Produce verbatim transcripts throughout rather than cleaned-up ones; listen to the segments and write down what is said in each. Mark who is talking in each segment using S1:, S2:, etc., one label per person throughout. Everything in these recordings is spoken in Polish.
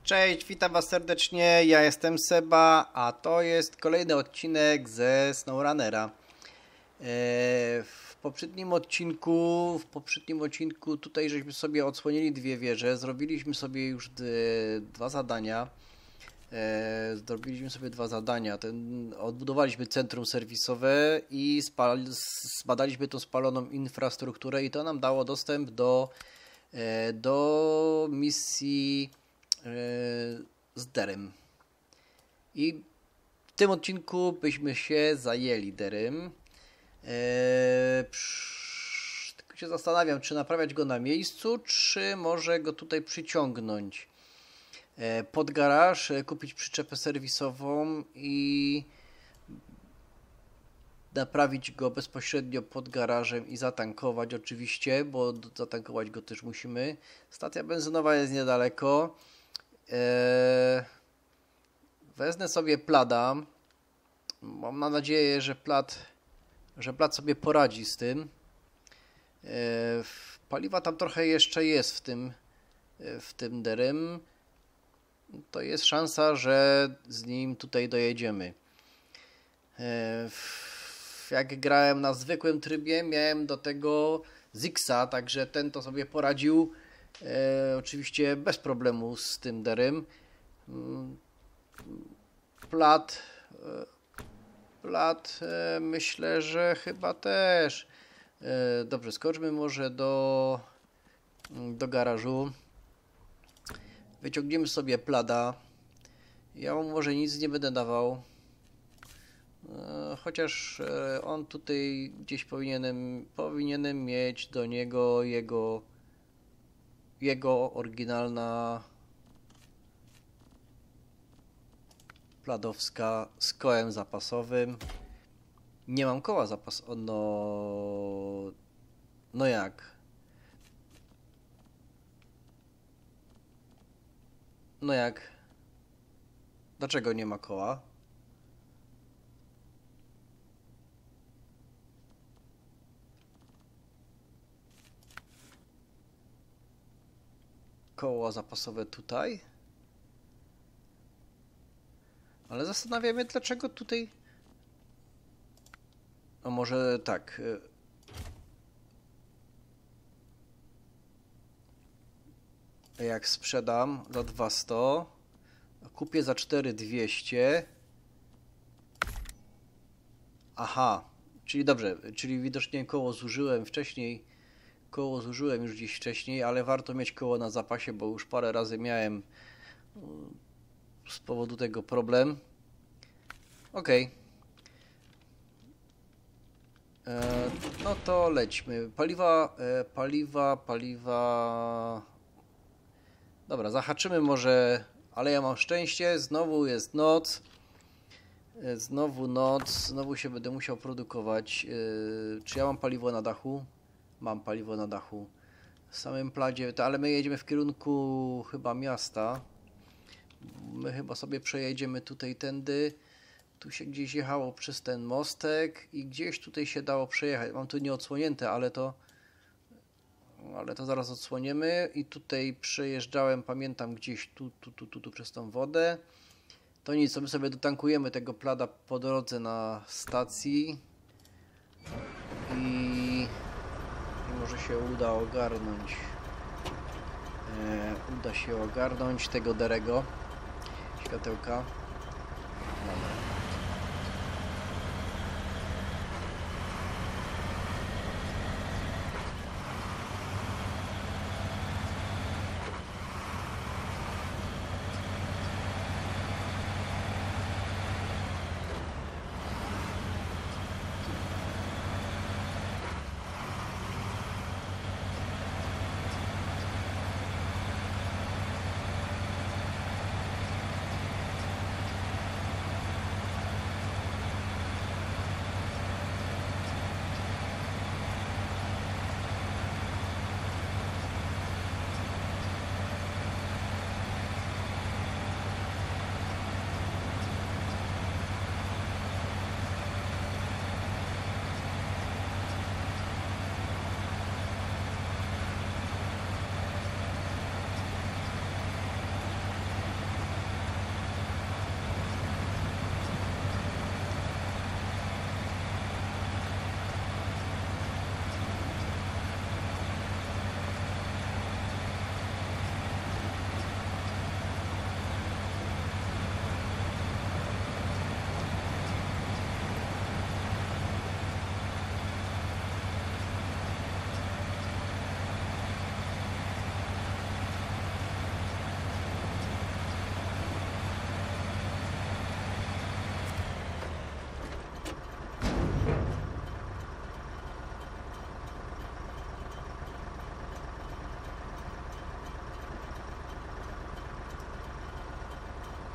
S1: Cześć, witam was serdecznie, ja jestem Seba, a to jest kolejny odcinek ze SnowRunnera. W poprzednim odcinku, w poprzednim odcinku tutaj żeśmy sobie odsłonili dwie wieże, zrobiliśmy sobie już dwa zadania. Zrobiliśmy sobie dwa zadania, Ten, odbudowaliśmy centrum serwisowe i spal, zbadaliśmy tą spaloną infrastrukturę i to nam dało dostęp do, do misji z derem. I w tym odcinku byśmy się zajęli derem. Eee, psz, tylko się zastanawiam, czy naprawiać go na miejscu, czy może go tutaj przyciągnąć eee, pod garaż, e, kupić przyczepę serwisową i naprawić go bezpośrednio pod garażem i zatankować oczywiście, bo zatankować go też musimy. Stacja benzynowa jest niedaleko. Eee, wezmę sobie plada. Mam nadzieję, że plad, że plad sobie poradzi z tym. Eee, paliwa tam trochę jeszcze jest w tym, w tym derem. To jest szansa, że z nim tutaj dojedziemy. Eee, jak grałem na zwykłym trybie, miałem do tego Zixa, także ten to sobie poradził. E, oczywiście bez problemu z tym derem. Plat, e, plat e, myślę, że chyba też. E, dobrze, skoczmy może do, do garażu. Wyciągniemy sobie plada. Ja mu może nic nie będę dawał. E, chociaż e, on tutaj gdzieś powinienem, powinienem mieć do niego jego jego oryginalna pladowska z kołem zapasowym. Nie mam koła zapasowego. No... No jak? No jak? Dlaczego nie ma koła? Koło zapasowe tutaj. Ale zastanawiam się, dlaczego tutaj... A może tak. Jak sprzedam za dwieście, a kupię za cztery tysiące dwieście. Aha, czyli dobrze, czyli widocznie koło zużyłem wcześniej. Koło zużyłem już gdzieś wcześniej, ale warto mieć koło na zapasie, bo już parę razy miałem z powodu tego problem. Ok. E, no to lećmy. Paliwa, e, paliwa, paliwa... Dobra, zahaczymy może, ale ja mam szczęście. Znowu jest noc. E, znowu noc. Znowu się będę musiał produkować. E, czy ja mam paliwo na dachu? Mam paliwo na dachu. W samym pladzie, to, ale my jedziemy w kierunku chyba miasta. My chyba sobie przejedziemy tutaj tędy. Tu się gdzieś jechało przez ten mostek i gdzieś tutaj się dało przejechać. Mam tu nieodsłonięte, ale to ale to zaraz odsłoniemy. I tutaj przejeżdżałem, pamiętam, gdzieś tu, tu, tu, tu, tu przez tą wodę. To nic, my sobie dotankujemy tego plada po drodze na stacji. I może się uda ogarnąć e, uda się ogarnąć tego derego światełka. Dobra.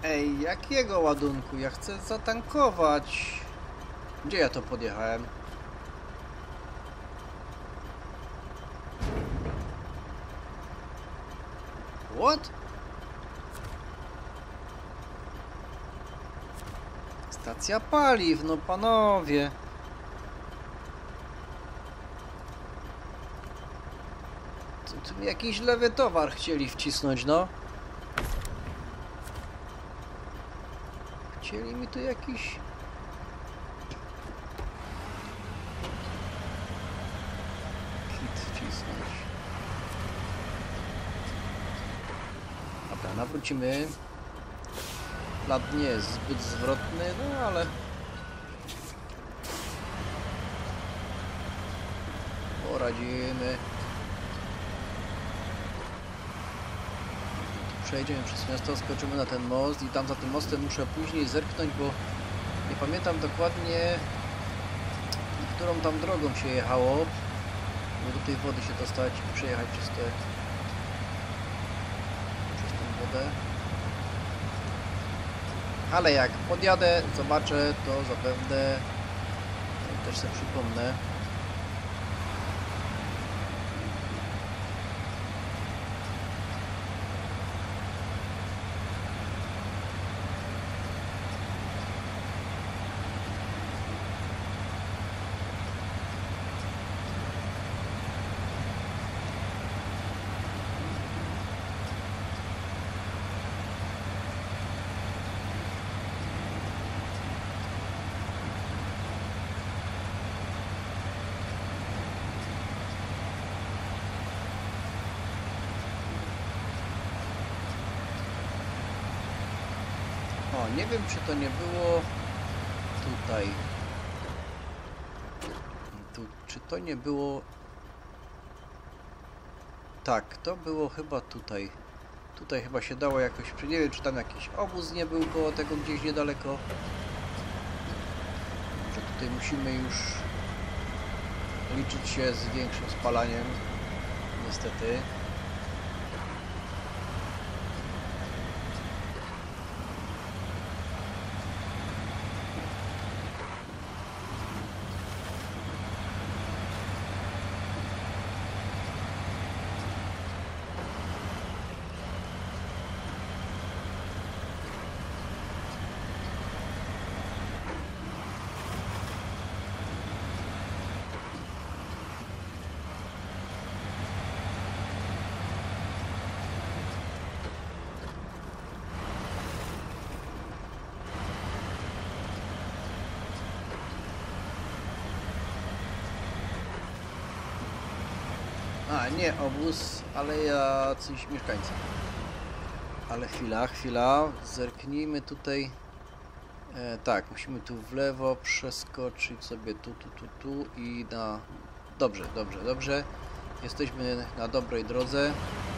S1: Ej, jakiego ładunku? Ja chcę zatankować. Gdzie ja to podjechałem? What? Stacja paliw, no panowie. Tu, tu mi jakiś lewy towar chcieli wcisnąć, no. Chcieli mi tu jakiś... kit wcisnąć. Dobra, nawrócimy. Plat nie jest zbyt zwrotny, no ale... poradzimy. Przejdziemy przez miasto, skoczymy na ten most i tam za tym mostem muszę później zerknąć, bo nie pamiętam dokładnie, którą tam drogą się jechało, by do tej wody się dostać i przejechać przez te przez tę wodę. Ale jak podjadę, zobaczę, to zapewne też sobie przypomnę. O, nie wiem, czy to nie było tutaj. Tu, czy to nie było... Tak, to było chyba tutaj. Tutaj chyba się dało jakoś... Nie wiem, czy tam jakiś obóz nie był koło tego gdzieś niedaleko. Że tutaj musimy już liczyć się z większym spalaniem. Niestety. A, nie obóz, ale jacyś mieszkańcy. Ale chwila, chwila. Zerknijmy tutaj. E, tak, musimy tu w lewo przeskoczyć sobie tu, tu, tu, tu i na... Dobrze, dobrze, dobrze. Jesteśmy na dobrej drodze.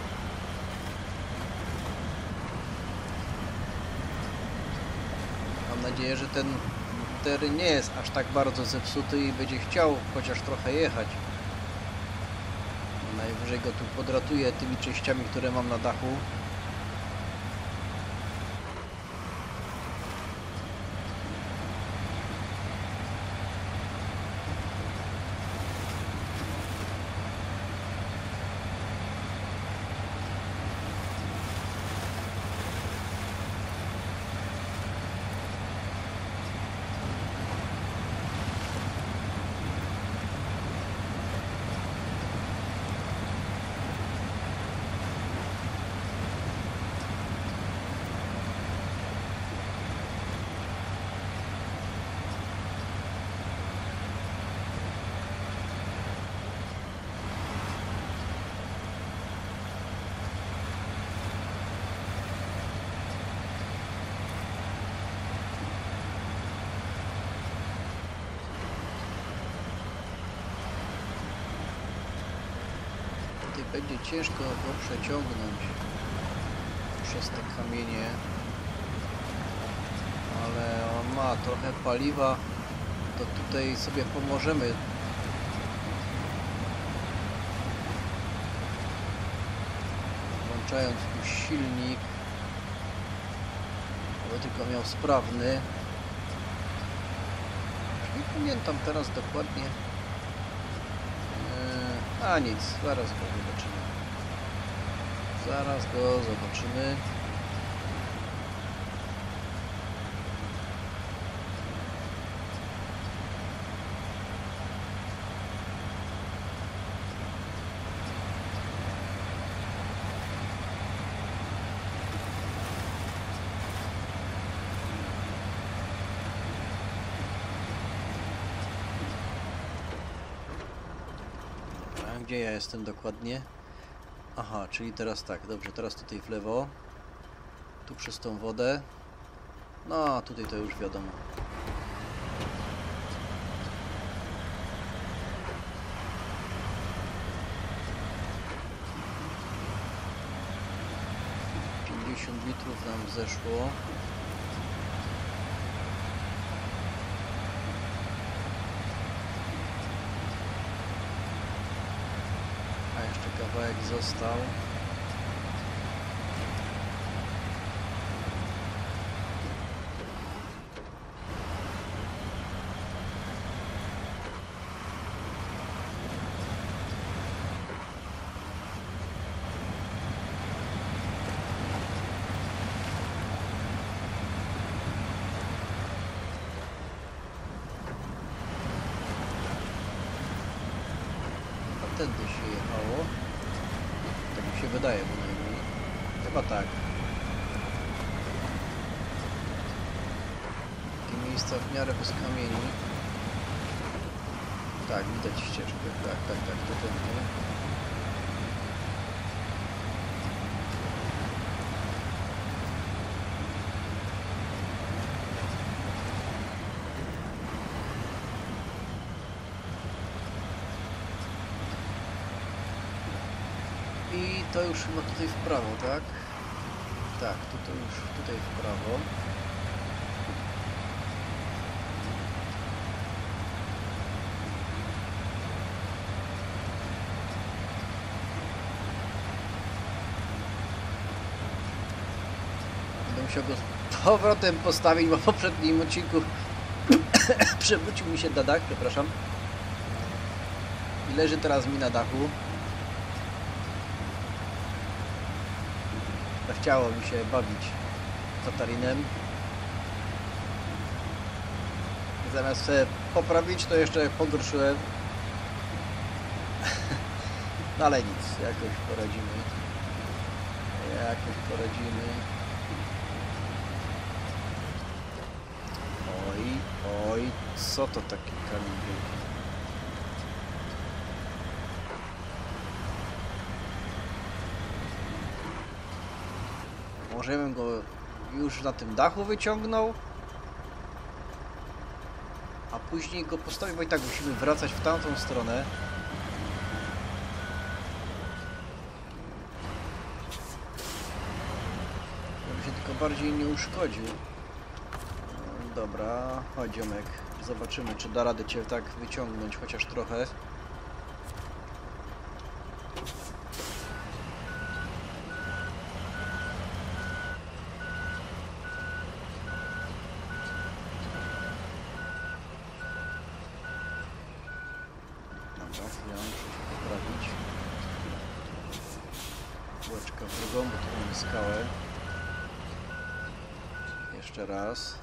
S1: Mam nadzieję, że ten teren nie jest aż tak bardzo zepsuty i będzie chciał chociaż trochę jechać. Najwyżej go tu podratuję tymi częściami, które mam na dachu. Będzie ciężko go przeciągnąć przez te kamienie, ale on ma trochę paliwa, to tutaj sobie pomożemy. Włączając tu silnik, Żeby tylko miał sprawny. Nie pamiętam teraz dokładnie. Eee, a nic, zaraz go zobaczymy. Zaraz go zobaczymy. Gdzie ja jestem dokładnie? Aha, czyli teraz tak, dobrze, teraz tutaj w lewo. Tu przez tą wodę. No, a tutaj to już wiadomo. pięćdziesiąt litrów nam zeszło. Kawałek został. A tędy się jechało. Tak mi się wydaje bynajmniej. Chyba tak. Takie miejsca w miarę bez kamieni. Tak, widać ścieżkę. Tak, tak, tak, to tędy. I to już chyba tutaj w prawo, tak? Tak, to, to już tutaj w prawo. Będę musiał go z powrotem postawić, bo w poprzednim odcinku przewrócił mi się na dach, przepraszam. I leży teraz mi na dachu. Chciało mi się bawić Katarinem. Zamiast sobie poprawić, to jeszcze pogorszyłem. No ale nic, jakoś poradzimy. Jakoś poradzimy. Oj, oj, co to taki kamień wielki? Może bym go już na tym dachu wyciągnął, a później go postawił, bo i tak musimy wracać w tamtą stronę. Żeby się tylko bardziej nie uszkodził. Dobra, chodź ziomek, zobaczymy, czy da radę cię tak wyciągnąć chociaż trochę. Ja muszę się poprawić. Kółeczka w drugą, bo tu mamy skałę. Jeszcze raz.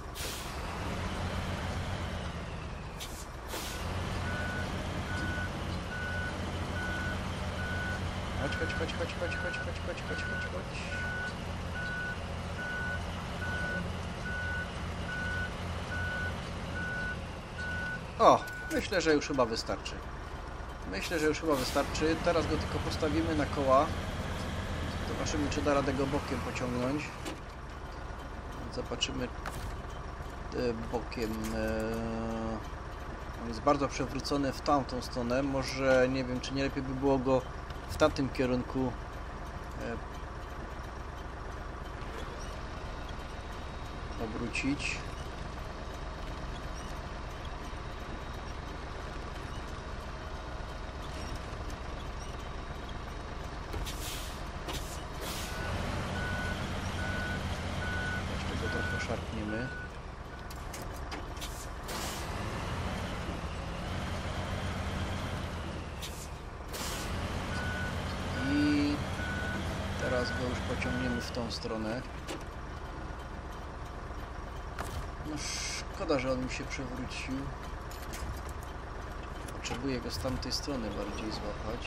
S1: Chodź, chodź, chodź, chodź, chodź, chodź, chodź, chodź, chodź, chodź, chodź. O, myślę, że już chyba wystarczy. Myślę, że już chyba wystarczy. Teraz go tylko postawimy na koła. Zobaczymy, czy da radę go bokiem pociągnąć. Zobaczymy bokiem. On jest bardzo przewrócony w tamtą stronę. Może, nie wiem, czy nie lepiej by było go w tamtym kierunku obrócić. lecimy. I teraz go już pociągniemy w tą stronę. No szkoda, że on mi się przewrócił. Potrzebuję go z tamtej strony bardziej złapać.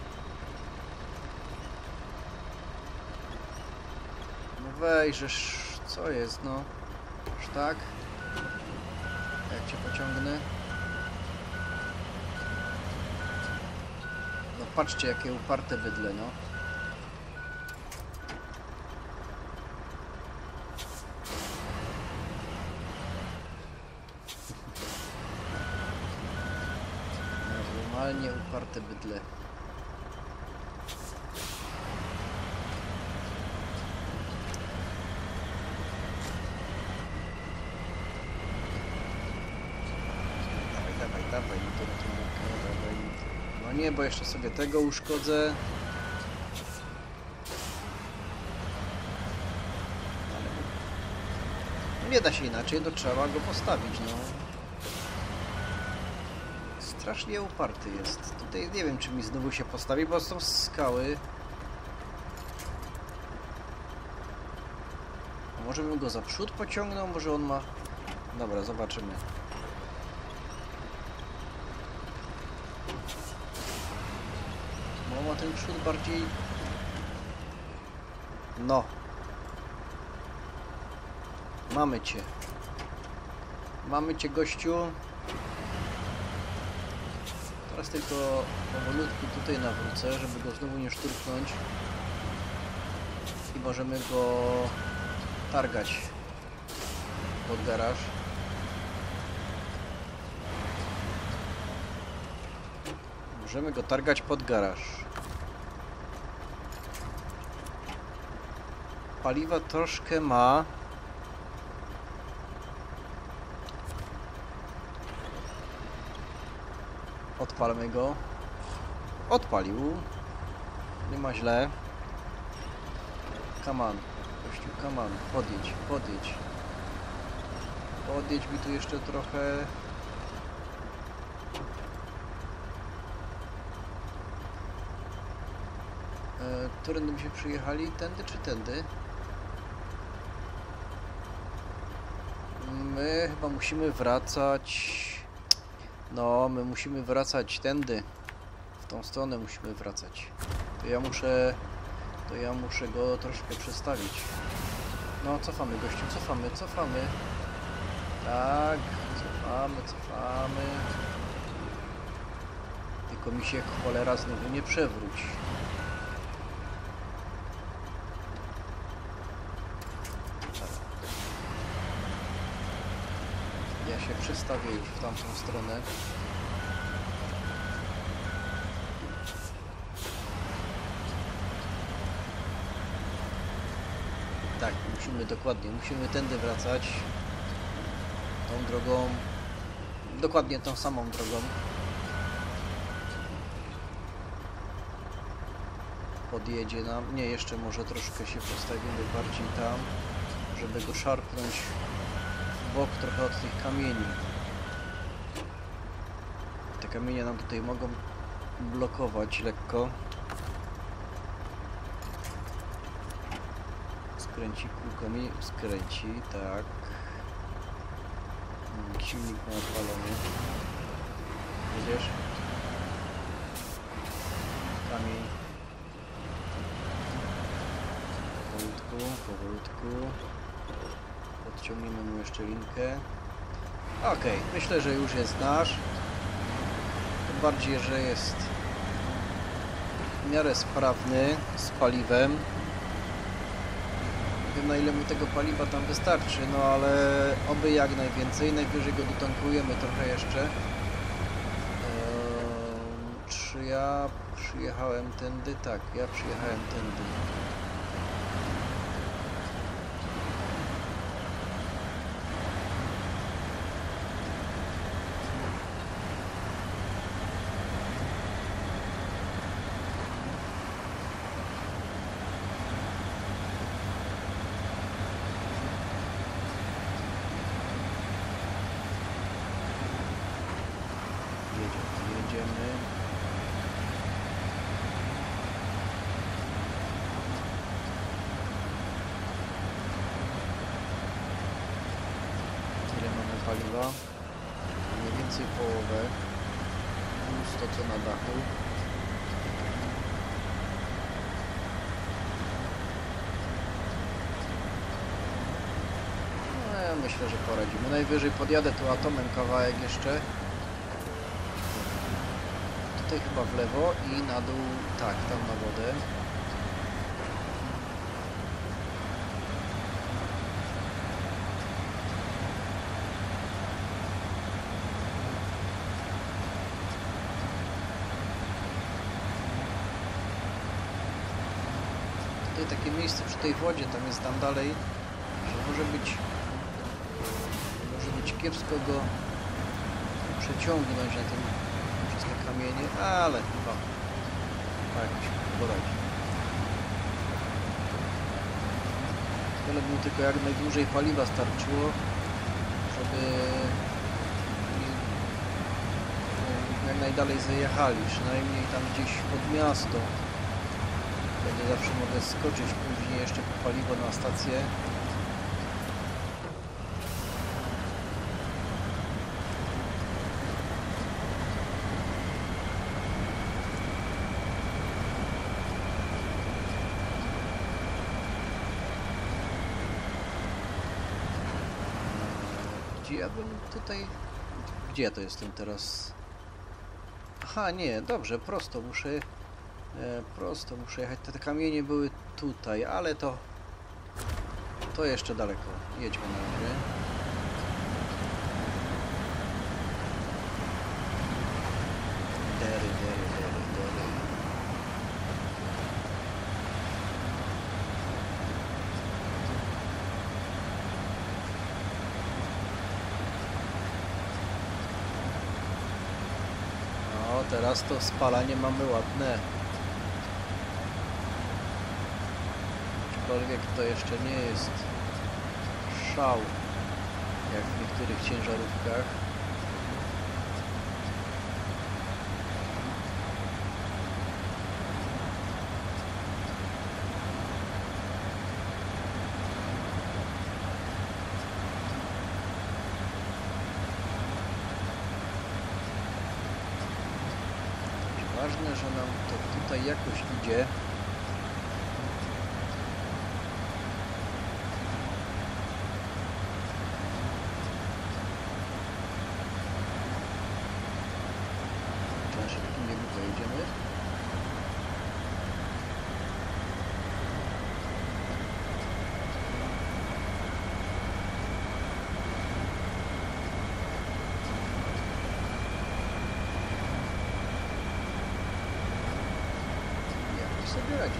S1: No wejrzesz, co jest, no? Już tak? Jak cię pociągnę? No patrzcie, jakie uparte bydle, no. Normalnie uparte bydle. Dawaj, dawaj, dawaj, to na tą rękę, dawaj. No nie, bo jeszcze sobie tego uszkodzę. Ale no nie da się inaczej, to trzeba go postawić, no. Strasznie uparty jest. Tutaj nie wiem, czy mi znowu się postawi, bo są skały. A może bym go za przód pociągnął? Może on ma... Dobra, zobaczymy. Bo ma ten przód bardziej... No. Mamy cię. Mamy cię, gościu. Teraz tylko powolutku tutaj nawrócę, żeby go znowu nie szturchnąć. I możemy go targać pod garaż. Możemy go targać pod garaż. Paliwa troszkę ma. Odpalmy go. Odpalił. Nie ma źle. Come on. Gościu, come on. Podjedź, podjedź. Podjedź mi tu jeszcze trochę. E, którędy mi się przyjechali? Tędy czy tędy? My chyba musimy wracać... No, my musimy wracać tędy. W tą stronę musimy wracać. To ja muszę... To ja muszę go troszkę przestawić. No, cofamy, gościu, cofamy, cofamy. Tak, cofamy, cofamy. Tylko mi się cholera znowu nie przewróć. Ja się przestawię już w tamtą stronę. Tak, musimy dokładnie, musimy tędy wracać. Tą drogą. Dokładnie tą samą drogą. Podjedzie nam. Nie, jeszcze może troszkę się postawimy bardziej tam, żeby go szarpnąć w bok trochę od tych kamieni. Te kamienie nam tutaj mogą blokować lekko. Skręci kółkami, skręci, tak. Silnik ma odpalony. Widzisz? Kamień. Powolutku, powolutku. Podciągniemy mu jeszcze linkę. Ok, myślę, że już jest nasz. Tym bardziej, że jest w miarę sprawny z paliwem. Nie wiem, na ile mi tego paliwa tam wystarczy, no ale oby jak najwięcej. Najwyżej go dotankujemy trochę jeszcze. Eee, czy ja przyjechałem tędy? Tak, ja przyjechałem tędy. paliwa. Mniej więcej połowę. Plus to co na dachu. No ja myślę, że poradzimy. Najwyżej podjadę tu atomem kawałek jeszcze. Tutaj chyba w lewo i na dół, tak, tam na wodę. Tutaj takie miejsce przy tej wodzie, tam jest tam dalej, że może być może być kiepsko go przeciągnąć na tym przez te kamienie, ale chyba tak mi się poradzi. Tyle by mu tylko jak najdłużej paliwa starczyło, żeby jak najdalej zajechali, przynajmniej tam gdzieś pod miasto. Wtedy zawsze mogę skoczyć później jeszcze po paliwo na stację. Gdzie ja bym tutaj... Gdzie ja to jestem teraz? Aha, nie, dobrze, prosto muszę... E, prosto muszę jechać. Te, te kamienie były tutaj, ale to... To jeszcze daleko. Jedźmy na razie. Dery, dery, dery, dery. No, teraz to spalanie mamy ładne. Aczkolwiek to jeszcze nie jest szał, jak w niektórych ciężarówkach. Ważne, że nam to tutaj jakoś idzie. Sobie radzi.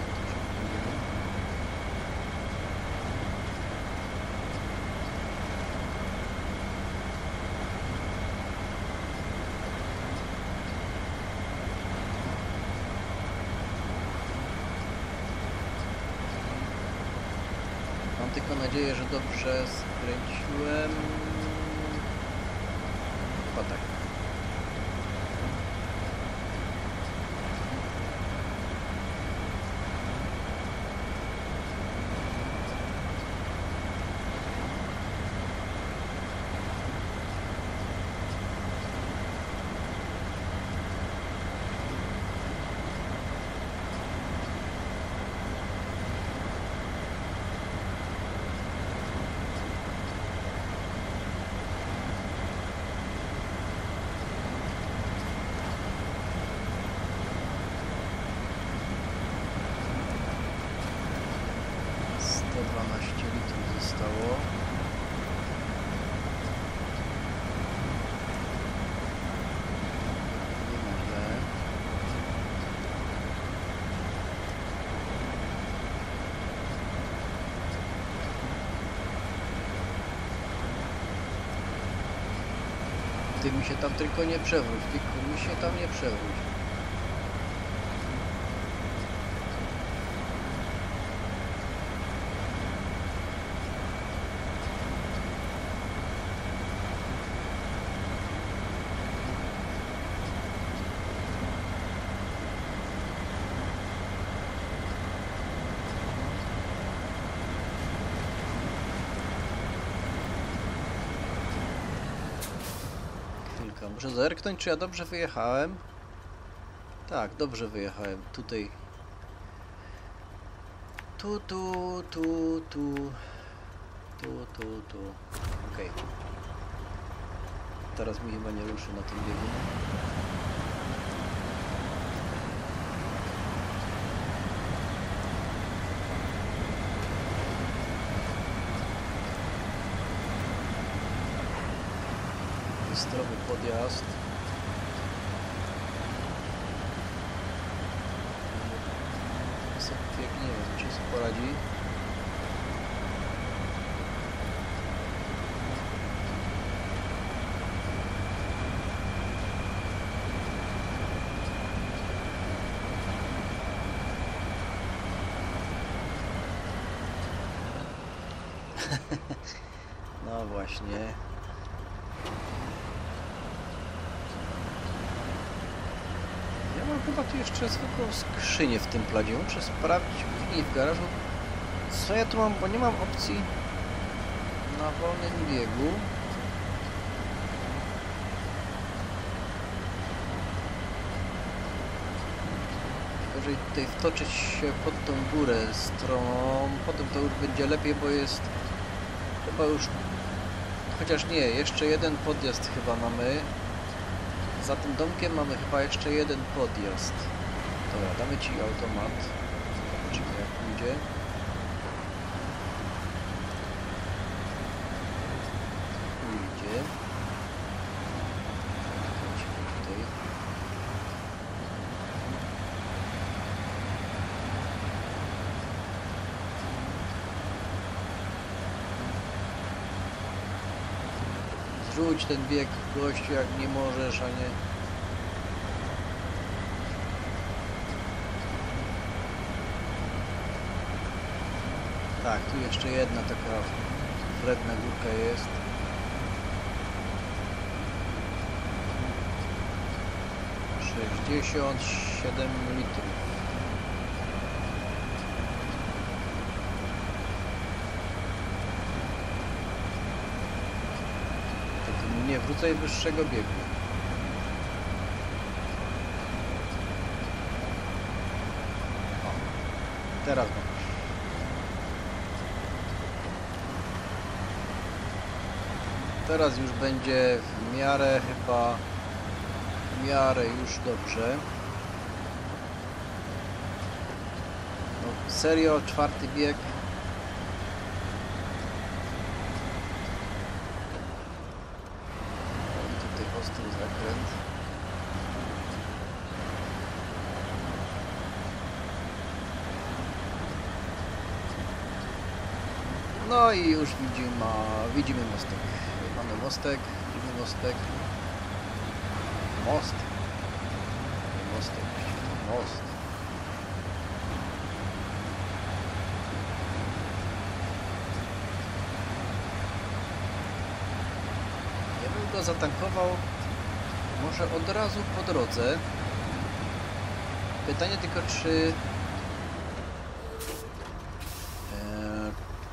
S1: Mam tylko nadzieję, że dobrze skręciłem. Chyba tak. dwanaście litrów zostało. Nie ma źle. Ty mi się tam tylko nie przewróć, tylko mi się tam nie przewróć. skrzynka. Muszę zerknąć, czy ja dobrze wyjechałem. Tak, dobrze wyjechałem. Tutaj. Tu, tu, tu, tu. Tu, tu, tu. Okej. Okay. Teraz mi chyba nie ruszy na tym biegu. Zdrowy podjazd. Pięknie, nie wiem, czy sobie poradzi. No właśnie. Ja mam chyba tu jeszcze zwykłą skrzynię w tym pladzie. Muszę sprawdzić później w garażu, co ja tu mam, bo nie mam opcji na wolnym biegu. Jeżeli tutaj wtoczyć się pod tą górę stroną, potem to już będzie lepiej, bo jest chyba już, chociaż nie, jeszcze jeden podjazd chyba mamy. Za tym domkiem mamy chyba jeszcze jeden podjazd. Dobra, damy ci automat. Zobaczymy jak pójdzie. Pójdzie. Kręcimy tutaj. Zrzuć ten bieg, gościu, jak nie możesz, a nie... Tak, tu jeszcze jedna taka wredna górka jest. sześćdziesiąt siedem litrów. Nie wrócaj wyższego biegu. O, teraz mam. Teraz już będzie w miarę chyba w miarę już dobrze. No, serio, czwarty bieg. Ostry zakręt. No i już widzimy, widzimy mostek. Mamy mostek, widzimy mostek. Most. Nie mostek, most. Ja bym go zatankował może od razu po drodze. Pytanie tylko, czy e,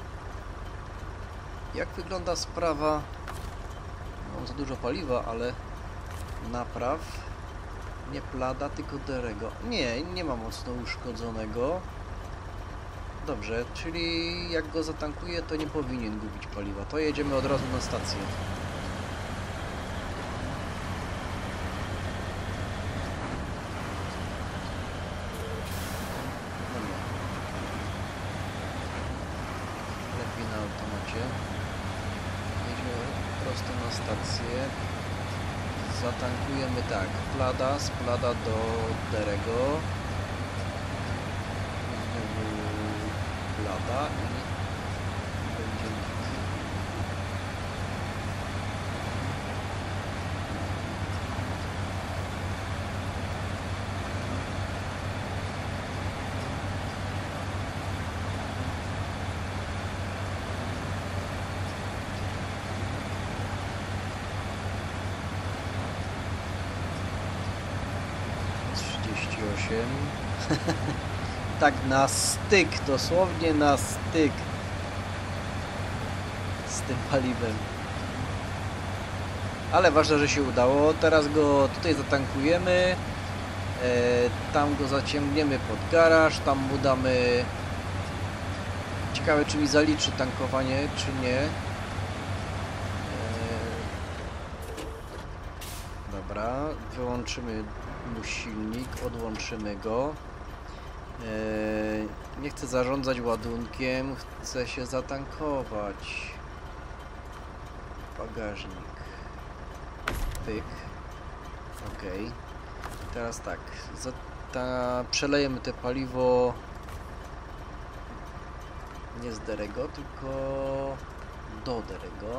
S1: jak wygląda sprawa. Mam za dużo paliwa, ale napraw nie plada, tylko derego. Nie, nie ma mocno uszkodzonego. Dobrze, czyli jak go zatankuję, to nie powinien gubić paliwa. To jedziemy od razu na stację. Na automacie. Jedziemy prosto na stację. Zatankujemy tak. Plada, z plada do derego. Znowu plada i będzie trzydzieści osiem. Tak na styk, dosłownie na styk z tym paliwem. Ale ważne, że się udało. Teraz go tutaj zatankujemy. Tam go zaciągniemy pod garaż. Tam mu damy... Ciekawe, czy mi zaliczy tankowanie, czy nie. Dobra, wyłączymy mu silnik, odłączymy go. Nie chcę zarządzać ładunkiem, chcę się zatankować. Bagażnik. Pyk. Ok. Teraz tak, za, ta, przelejemy te paliwo nie z Derego, tylko do Derego.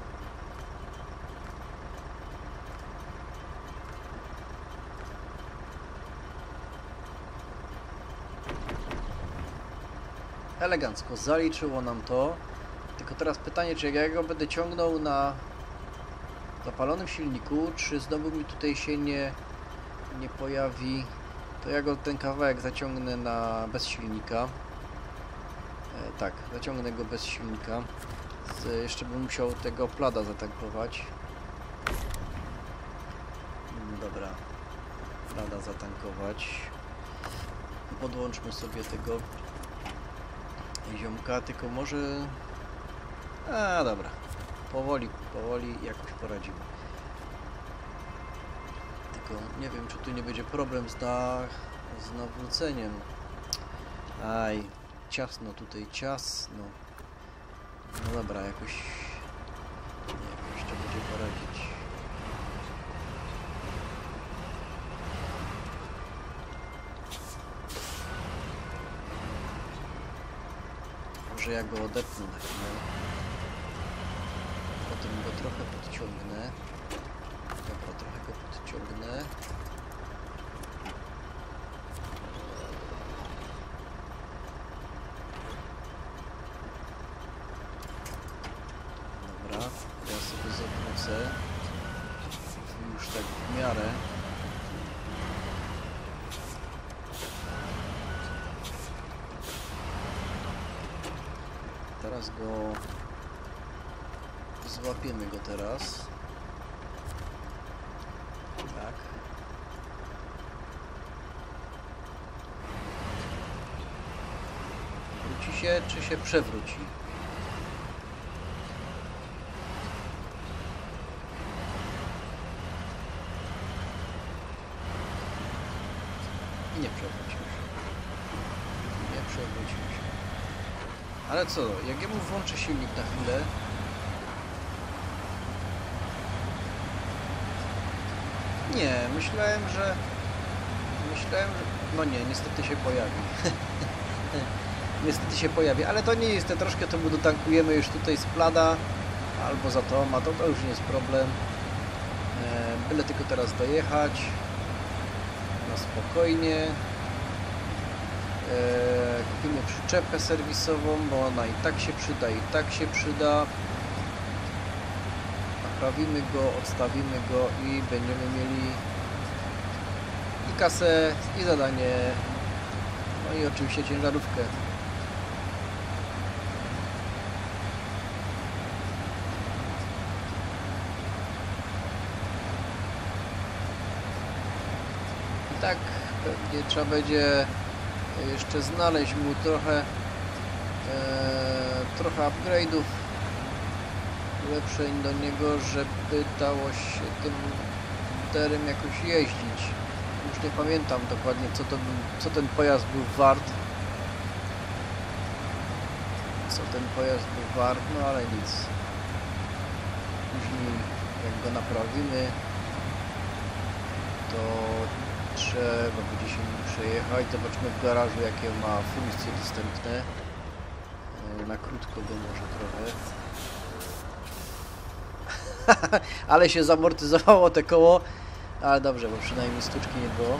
S1: Elegancko, zaliczyło nam to. Tylko teraz pytanie, czy jak ja go będę ciągnął na zapalonym silniku, czy znowu mi tutaj się nie, nie pojawi, to ja go ten kawałek zaciągnę na bez silnika. E, tak, zaciągnę go bez silnika. Z, jeszcze bym musiał tego plada zatankować. Dobra, plada zatankować. Podłączmy sobie tego ziomka, tylko może... A, dobra. Powoli, powoli jakoś poradzimy. Tylko nie wiem, czy tu nie będzie problem z, na... z nawróceniem. Aj, ciasno tutaj, ciasno. No dobra, jakoś... Nie wiem, jeszcze będzie poradzić. Może ja go odepnę na chwilę. Potem go trochę podciągnę. Dobra, trochę go podciągnę. Dobra, ja sobie zawrócę. Już tak w miarę. Teraz go złapiemy go teraz. Tak. Wróci się, czy się przewróci? I nie przewrócił się. Nie przewrócił się. Ale co, jak ja mu włączę silnik na chwilę, nie, myślałem, że myślałem, że no nie, niestety się pojawi. Niestety się pojawi, ale to nie jest, te troszkę to mu dotankujemy już tutaj z plada albo za to, ma to, to już nie jest problem. E, byle tylko teraz dojechać na spokojnie. Eee, kupimy przyczepę serwisową, bo ona i tak się przyda, i tak się przyda. Naprawimy go, odstawimy go i będziemy mieli i kasę, i zadanie, no i oczywiście ciężarówkę. I tak pewnie trzeba będzie jeszcze znaleźć mu trochę e, trochę upgrade'ów ulepszeń do niego, żeby dało się tym derem jakoś jeździć. Już nie pamiętam dokładnie, co to był, co ten pojazd był wart. Co ten pojazd był wart, no ale nic. Później jak go naprawimy, to trzeba będzie się nim przejechać. Zobaczmy w garażu, jakie ma funkcje dostępne. Na krótko go może trochę. Ale się zamortyzowało te koło. Ale dobrze, bo przynajmniej stłuczki nie było.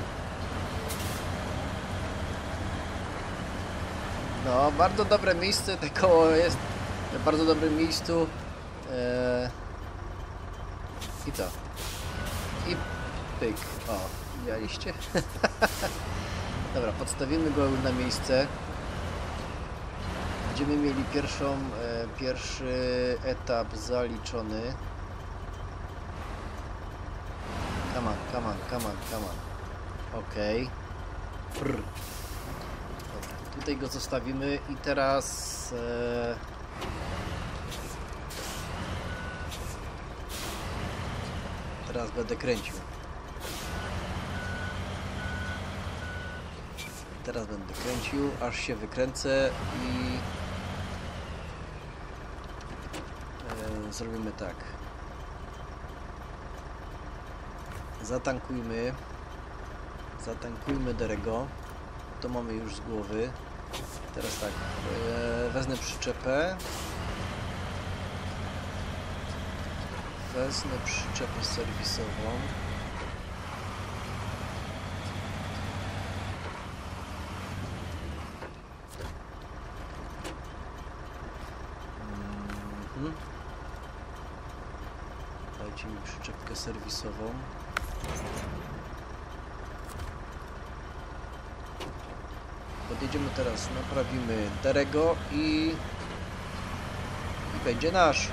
S1: No, bardzo dobre miejsce. Te koło jest w bardzo dobrym miejscu. Eee... I co? I pyk. O. Widzieliście? Dobra, podstawimy go już na miejsce. Będziemy mieli pierwszą, e, pierwszy etap zaliczony. come on, come on, come on, come on. Okej. Okay. Dobra, tutaj go zostawimy i teraz... E... Teraz będę kręcił. Teraz będę kręcił, aż się wykręcę i... E... Zrobimy tak. Zatankujmy. Zatankujmy Derego. To mamy już z głowy. Teraz tak. E, wezmę przyczepę. Wezmę przyczepę serwisową. Mhm. Dajcie mi przyczepkę serwisową. Podjedziemy teraz, naprawimy Derego i, i będzie nasz.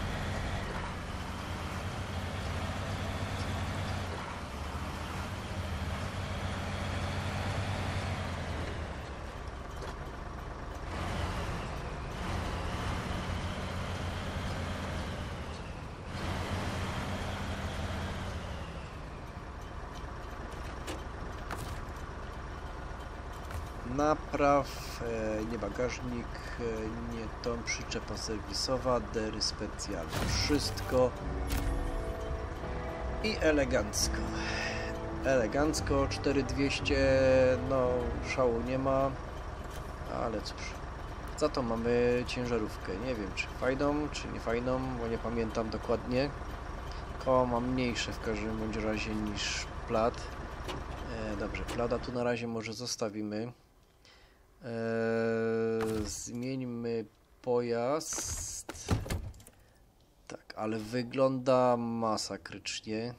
S1: Napraw, e, nie bagażnik, e, nie tą przyczepa serwisowa, dery specjalne, wszystko i elegancko, elegancko, cztery tysiące dwieście, no szału nie ma, ale cóż, za to mamy ciężarówkę, nie wiem czy fajną, czy nie fajną, bo nie pamiętam dokładnie, koło mam mniejsze w każdym bądź razie niż plat, e, dobrze, plada tu na razie może zostawimy. Eee, zmieńmy pojazd. Tak, ale wygląda masakrycznie.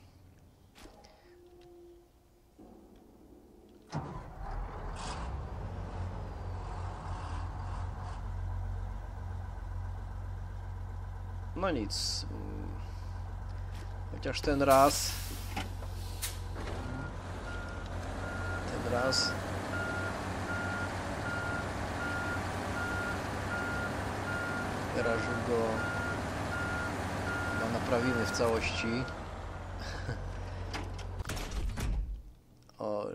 S1: No nic. Chociaż ten raz. Ten raz. Garażu go no, naprawimy w całości. O,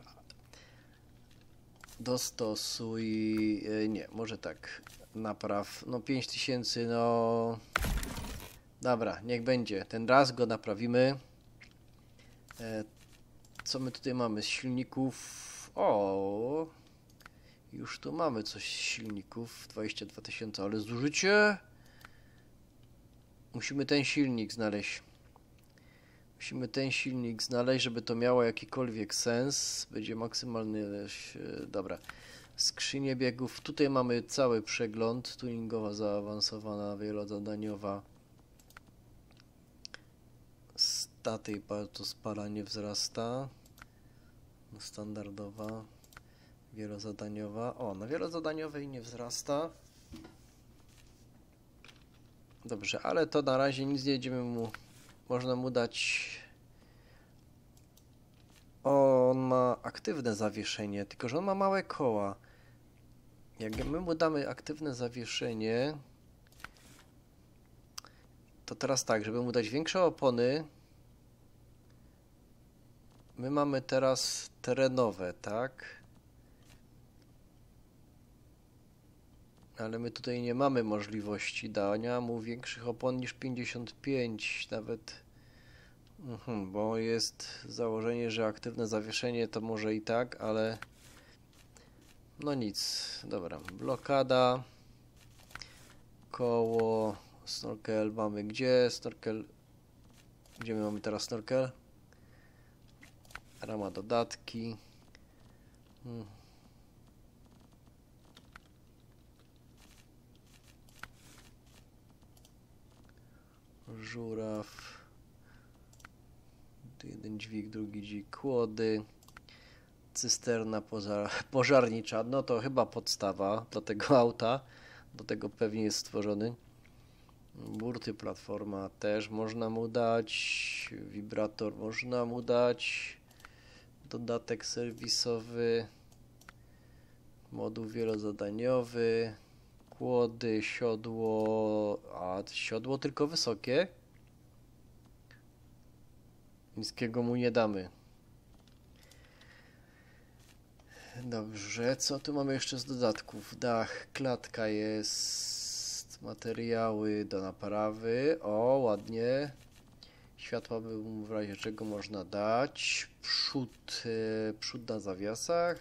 S1: dostosuj, nie, może tak, napraw, no pięć tysięcy, no dobra, niech będzie, ten raz go naprawimy. E, co my tutaj mamy z silników? O, już tu mamy coś z silników, dwadzieścia dwa tysiące, ale zużycie? Musimy ten silnik znaleźć. Musimy ten silnik znaleźć, żeby to miało jakikolwiek sens. Będzie maksymalny... Dobra. Skrzynię biegów. Tutaj mamy cały przegląd. Tuningowa, zaawansowana, wielozadaniowa. Staty to spalanie wzrasta. Standardowa. Wielozadaniowa. O, na wielozadaniowej nie wzrasta. Dobrze, ale to na razie nic nie jedziemy mu... Można mu dać... O, on ma aktywne zawieszenie, tylko że on ma małe koła. Jak my mu damy aktywne zawieszenie... To teraz tak, żeby mu dać większe opony... My mamy teraz terenowe, tak? Ale my tutaj nie mamy możliwości dania mu większych opon niż pięćdziesiąt pięć, nawet, mhm, bo jest założenie, że aktywne zawieszenie to może i tak, ale no nic, dobra, blokada, koło, snorkel mamy gdzie, snorkel, gdzie my mamy teraz snorkel, rama dodatki, hmm. Żuraw, jeden dźwig, drugi dźwig, kłody, cysterna pożar, pożarnicza, no to chyba podstawa dla tego auta, do tego pewnie jest stworzony. Burty, platforma też można mu dać. Wibrator można mu dać. Dodatek serwisowy. Moduł wielozadaniowy. Kłody, siodło. A siodło tylko wysokie. Niskiego mu nie damy. Dobrze, co tu mamy jeszcze z dodatków? Dach, klatka jest, materiały do naprawy, o ładnie. Światła by mu w razie czego można dać. Przód, przód na zawiasach.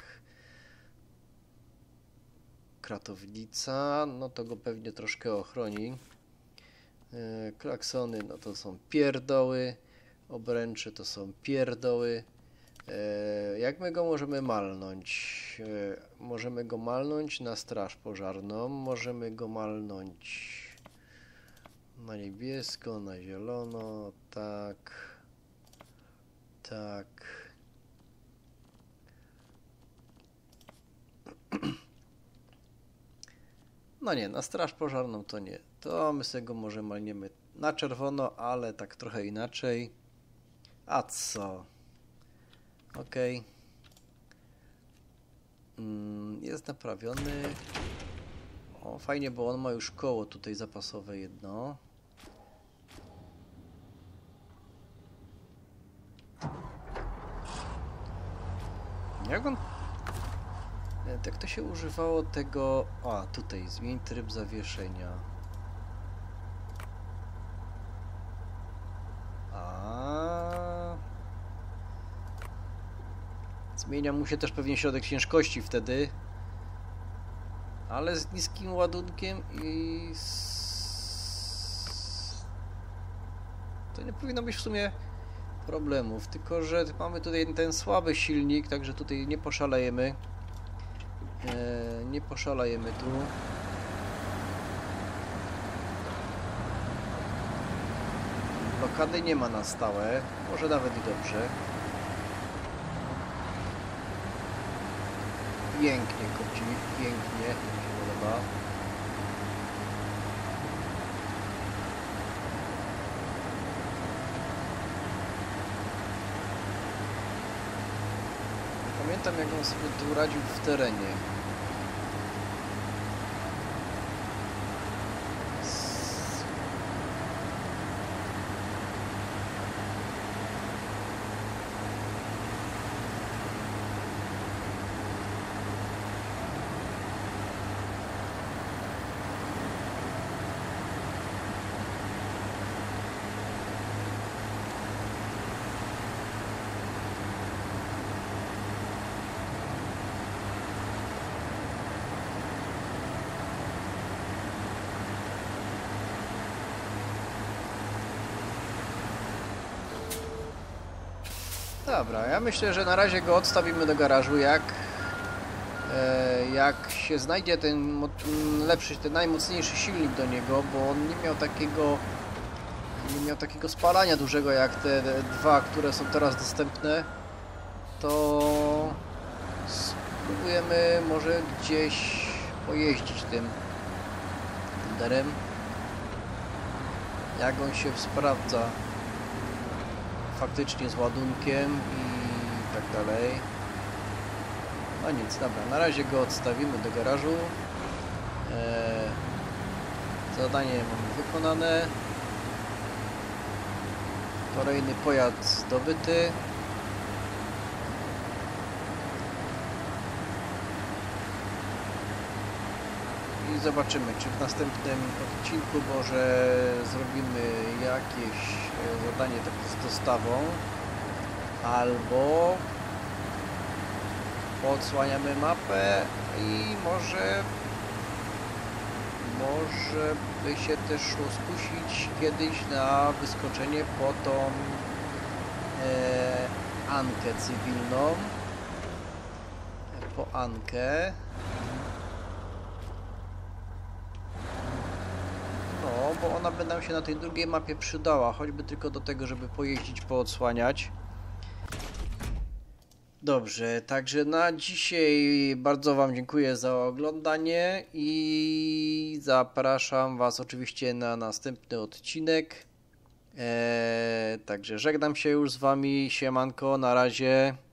S1: Kratownica, no to go pewnie troszkę ochroni. Klaksony, no to są pierdoły. Obręcze to są pierdoły. E, jak my go możemy malnąć? E, możemy go malnąć na straż pożarną. Możemy go malnąć na niebiesko, na zielono. Tak. Tak. No nie, na straż pożarną to nie. To my sobie go może malniemy na czerwono, ale tak trochę inaczej. A co? Ok. Mm, jest naprawiony. O, fajnie, bo on ma już koło tutaj zapasowe jedno. Jak on... Tak to się używało tego... A, tutaj, zmień tryb zawieszenia. Zmienia mu się też pewnie środek ciężkości wtedy, ale z niskim ładunkiem i z... to nie powinno być w sumie problemów, tylko że mamy tutaj ten słaby silnik, także tutaj nie poszalejemy. Eee, nie poszalejemy tu. Blokady nie ma na stałe, może nawet i dobrze. Pięknie, kocik, pięknie, mi się podoba. Pamiętam, jak on sobie tu radził w terenie. Dobra, ja myślę, że na razie go odstawimy do garażu. Jak, e, jak się znajdzie ten lepszy, ten najmocniejszy silnik do niego, bo on nie miał takiego nie miał takiego spalania dużego jak te dwa, które są teraz dostępne, to spróbujemy może gdzieś pojeździć tym Thunderem, jak on się sprawdza faktycznie z ładunkiem i tak dalej. No nic, dobra, na razie go odstawimy do garażu. Eee, zadanie mamy wykonane. Kolejny pojazd zdobyty. I zobaczymy, czy w następnym odcinku może zrobimy jakieś zadanie takie z dostawą, albo odsłaniamy mapę i może może by się też skusić kiedyś na wyskoczenie po tą e, Ankę cywilną, po Ankę. No, bo ona by nam się na tej drugiej mapie przydała, choćby tylko do tego, żeby pojeździć, poodsłaniać. Dobrze, także na dzisiaj bardzo Wam dziękuję za oglądanie i zapraszam Was oczywiście na następny odcinek. Eee, także żegnam się już z Wami, siemanko, na razie.